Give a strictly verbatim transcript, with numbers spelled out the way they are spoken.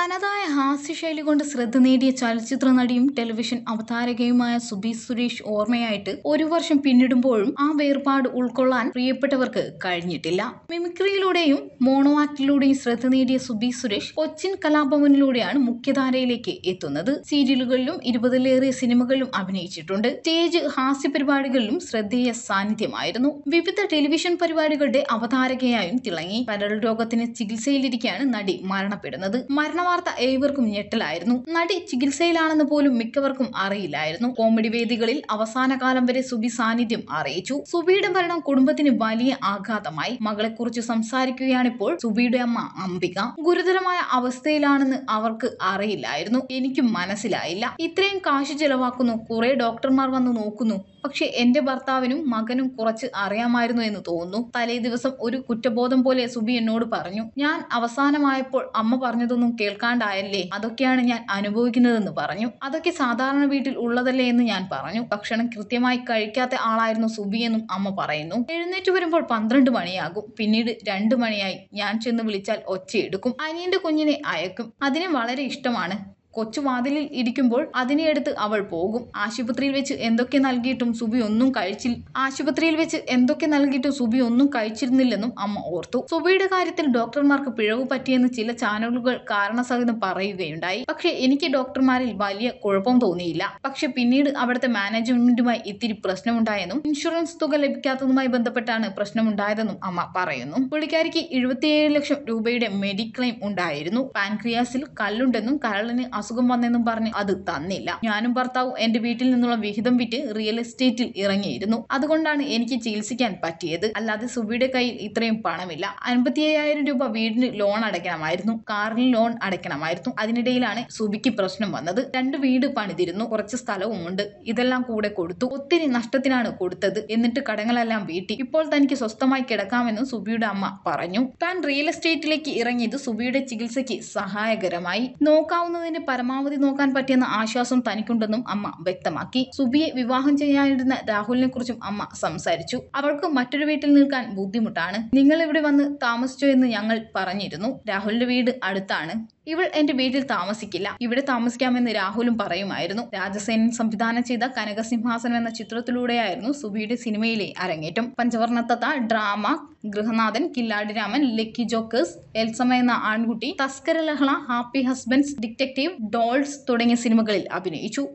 തനതായ ഹാസ്യശൈലി കൊണ്ട് ശ്രദ്ധ നേടിയ ചലച്ചിത്ര നടിയും ടെലിവിഷൻ അവതാരകയുമായ സുബി സുരേഷ് ഓർമ്മയായിട്ട് ഒരു വർഷം പിന്നിടുമ്പോഴും ആ വേർപാട് ഉൾക്കൊള്ളാൻ പ്രിയപ്പെട്ടവർക്ക് കഴിഞ്ഞിട്ടില്ല. മിമിക്രിയിലൂടെയും മോണോ ആക്ടിലൂടെയും ശ്രദ്ധ നേടിയ സുബി സുരേഷ് കൊച്ചിൻ കലാഭവനിലൂടെയാണ് മുഖ്യധാരയിലേക്ക് എത്തുന്നത്. സീരിയലുകളിലും ഇരുപതിലേറെ സിനിമകളിലും അഭിനയിച്ചിട്ടുണ്ട്. സ്റ്റേജ് ഹാസ്യ പരിപാടികളിലും ശ്രദ്ധേയ സാന്നിധ്യമായിരുന്നു. വിവിധ ടെലിവിഷൻ പരിപാടികളുടെ അവതാരകയായും തിളങ്ങി. കരൾ രോഗത്തിന് ചികിത്സയിലിരിക്കെയാണ് നടി മരണപ്പെടുന്നത്. മരണവാർത്ത ഏവർക്കും ഞെട്ടലായിരുന്നു. നടി ചികിത്സയിലാണെന്ന് പോലും മിക്കവർക്കും അറിയില്ലായിരുന്നു. കോമഡി വേദികളിൽ അവസാന കാലം വരെ സുബി സാന്നിധ്യം അറിയിച്ചു. സുബിയുടെ മരണം കുടുംബത്തിന് വലിയ ആഘാതമായി. മകളെക്കുറിച്ച് സംസാരിക്കുകയാണിപ്പോൾ സുബിയുടെ അമ്മ അംബിക. ഗുരുതരമായ അവസ്ഥയിലാണെന്ന് അവർക്ക് അറിയില്ലായിരുന്നു. എനിക്കും മനസ്സിലായില്ല. ഇത്രയും കാശ് ചെലവാക്കുന്നു, കുറെ ഡോക്ടർമാർ വന്ന് നോക്കുന്നു. പക്ഷെ എന്റെ ഭർത്താവിനും മകനും കുറച്ച് അറിയാമായിരുന്നു എന്ന് തോന്നുന്നു. തലേ ദിവസം ഒരു കുറ്റബോധം പോലെ സുബി എന്നോട് പറഞ്ഞു. ഞാൻ അവസാനമായപ്പോൾ അമ്മ പറഞ്ഞതൊന്നും കേൾക്കാണ്ടായല്ലേ, അതൊക്കെയാണ് ഞാൻ അനുഭവിക്കുന്നതെന്ന് പറഞ്ഞു. അതൊക്കെ സാധാരണ വീട്ടിൽ ഉള്ളതല്ലേ എന്ന് ഞാൻ പറഞ്ഞു. ഭക്ഷണം കൃത്യമായി കഴിക്കാത്ത ആളായിരുന്നു സുബി എന്നും അമ്മ പറയുന്നു. എഴുന്നേറ്റ് വരുമ്പോൾ പന്ത്രണ്ട് മണിയാകും. പിന്നീട് രണ്ടു മണിയായി. ഞാൻ ചെന്ന് വിളിച്ചാൽ ഒച്ചയെടുക്കും. അനിയന്റെ കുഞ്ഞിനെ അയക്കും. അതിനെ വളരെ ഇഷ്ടമാണ്. കൊച്ചു വാതിലിൽ ഇരിക്കുമ്പോൾ അതിനെ എടുത്ത് അവൾ പോകും. ആശുപത്രിയിൽ വെച്ച് എന്തൊക്കെ നൽകിയിട്ടും സുബി ഒന്നും കഴിച്ചില്ല ആശുപത്രിയിൽ വെച്ച് എന്തൊക്കെ നൽകിയിട്ടും സുബി ഒന്നും കഴിച്ചിരുന്നില്ലെന്നും അമ്മ ഓർത്തു. സുബിയുടെ കാര്യത്തിൽ ഡോക്ടർമാർക്ക് പിഴവ് പറ്റിയെന്ന് ചില ചാനലുകൾ കാരണസഹിതം പറയുകയുണ്ടായി. പക്ഷെ എനിക്ക് ഡോക്ടർമാരിൽ വലിയ കുഴപ്പം തോന്നിയില്ല. പക്ഷെ പിന്നീട് അവിടുത്തെ മാനേജ്മെന്റുമായി ഇത്തിരി പ്രശ്നമുണ്ടായെന്നും ഇൻഷുറൻസ് തുക ലഭിക്കാത്തതുമായി ബന്ധപ്പെട്ടാണ് പ്രശ്നമുണ്ടായതെന്നും അമ്മ പറയുന്നു. പുള്ളിക്കാരിക്ക് എഴുപത്തിയേഴ് ലക്ഷം രൂപയുടെ മെഡിക്ലെയിം ഉണ്ടായിരുന്നു. പാൻക്രിയാസിൽ കല്ലുണ്ടെന്നും കരളിന് അസുഖം വന്നെന്നും പറഞ്ഞ് അത് തന്നില്ല. ഞാനും ഭർത്താവും എന്റെ വീട്ടിൽ നിന്നുള്ള വിഹിതം വിറ്റ് റിയൽ എസ്റ്റേറ്റിൽ ഇറങ്ങിയിരുന്നു. അതുകൊണ്ടാണ് എനിക്ക് ചികിത്സിക്കാൻ പറ്റിയത്. അല്ലാതെ സുബിയുടെ കയ്യിൽ ഇത്രയും പണമില്ല. അൻപത്തി അയ്യായിരം രൂപ വീടിന് ലോൺ അടയ്ക്കണമായിരുന്നു. കാറിന് ലോൺ അടയ്ക്കണമായിരുന്നു. അതിനിടയിലാണ് സുബിക്ക് പ്രശ്നം വന്നത്. രണ്ട് വീട് പണിതിരുന്നു. കുറച്ച് സ്ഥലവും ഉണ്ട്. ഇതെല്ലാം കൂടെ കൊടുത്തു. ഒത്തിരി നഷ്ടത്തിനാണ് കൊടുത്തത്. എന്നിട്ട് കടങ്ങളെല്ലാം വീട്ടി. ഇപ്പോൾ തനിക്ക് സ്വസ്ഥമായി കിടക്കാമെന്നും സുബിയുടെ അമ്മ പറഞ്ഞു. താൻ റിയൽ എസ്റ്റേറ്റിലേക്ക് ഇറങ്ങിയത് സുബിയുടെ ചികിത്സയ്ക്ക് സഹായകരമായി. നോക്കാവുന്നതിന് പരമാവധി നോക്കാൻ പറ്റിയെന്ന ആശ്വാസം തനിക്കുണ്ടെന്നും അമ്മ വ്യക്തമാക്കി. സുബിയെ വിവാഹം ചെയ്യാനിരുന്ന രാഹുലിനെ കുറിച്ചും അമ്മ സംസാരിച്ചു. അവൾക്ക് മറ്റൊരു വീട്ടിൽ നിൽക്കാൻ ബുദ്ധിമുട്ടാണ്. നിങ്ങൾ ഇവിടെ വന്ന് താമസിച്ചോ എന്ന് ഞങ്ങൾ പറഞ്ഞിരുന്നു. രാഹുലിന്റെ വീട് അടുത്താണ്. ഇവൾ എന്റെ വീട്ടിൽ താമസിക്കില്ല, ഇവിടെ താമസിക്കാമെന്ന് രാഹുലും പറയുമായിരുന്നു. രാജസേനൻ സംവിധാനം ചെയ്ത കനകസിംഹാസനം എന്ന ചിത്രത്തിലൂടെയായിരുന്നു സുബിയുടെ സിനിമയിലെ അരങ്ങേറ്റം. Panchavarnathatha, drama, Grihanathan, Killadiraman, lucky jokers, Elsamma Enna Aankutty, Thaskara ലഹള, ഹാപ്പി ഹസ്ബൻഡ്സ്, ഡിറ്റക്റ്റീവ്, ഡോൾസ് തുടങ്ങിയ സിനിമകളിൽ അഭിനയിച്ചു.